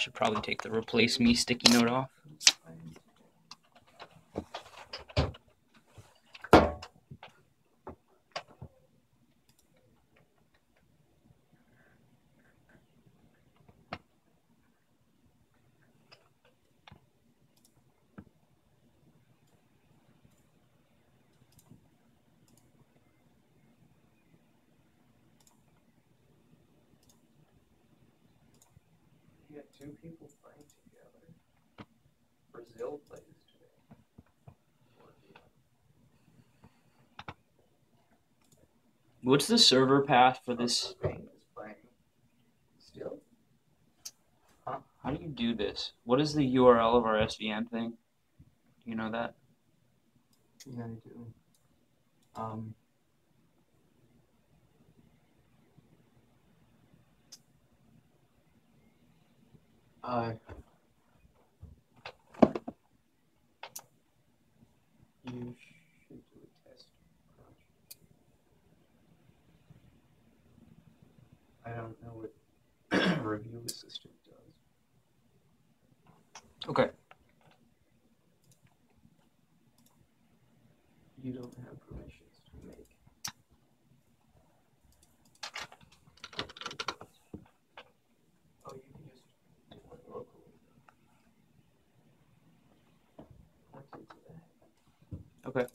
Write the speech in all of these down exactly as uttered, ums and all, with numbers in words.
should probably take the replace me sticky note off. You got two people playing together. Brazil plays today. What's the server path for this? Spain is playing still. Huh? How do you do this? What is the U R L of our S V N thing? Do you know that? Yeah, I do. Um. Uh. You should do a test. I don't know what review assistant does. Okay. You don't have permissions to make. Oh, you can just do it locally. Point it to that. Okay.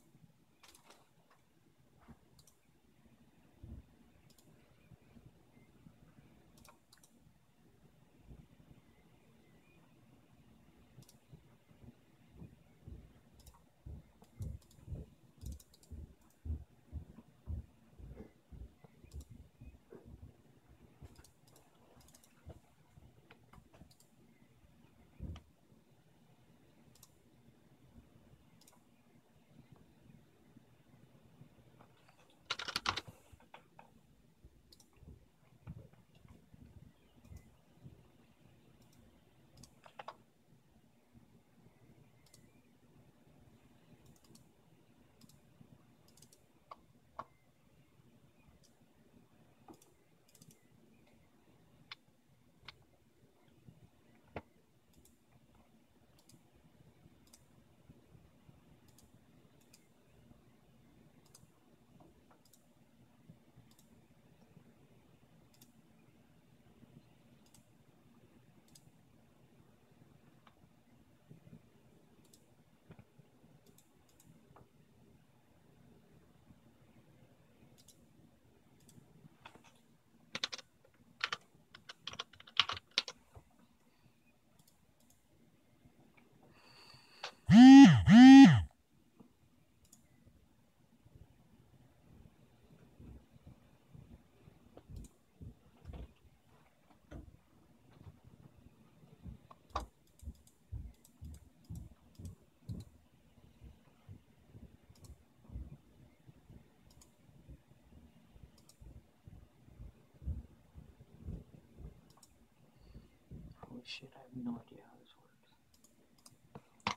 Holy shit, I have no idea how this works.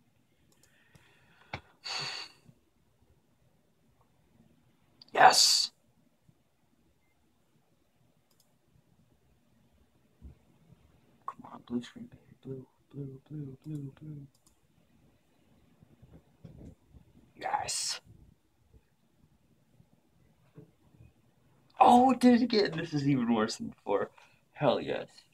Yes! Come on, blue screen, baby. Blue, blue, blue, blue, blue. Yes! Oh, it did it again. This is even worse than before. Hell yes.